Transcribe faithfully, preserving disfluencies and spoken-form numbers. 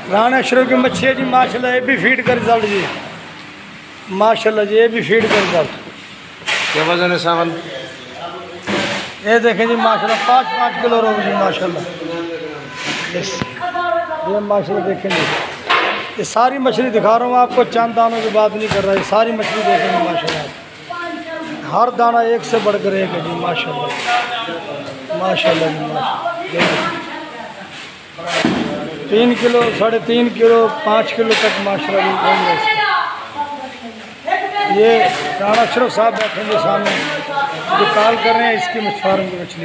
राणा अशरफ की मच्छी है जी माशाल्लाह, ये भी फीड कर रिजल्ट जी माशाल्लाह जी, ये भी फीड कर रिजल्ट। क्या वजन है सावन? ये देखें जी माशाल्लाह पाँच पाँच किलो रोग जी माशाल्लाह। ये माशाल्लाह देखें जी, ये सारी मछली दिखा रहा हूँ आपको, चंद दानों की बात नहीं कर रहा है, सारी मछली देखेंगे माशाल्लाह, हर दाना एक से बढ़कर एक है जी माशाल्लाह माशाल्लाह जी माशाल्लाह। तीन किलो साढ़े तीन किलो पाँच किलो तक माशाल्लाह। ये राणा अशरफ साहब बैठेंगे सामने, जो कॉल कर रहे हैं इसकी फार्म की मछली।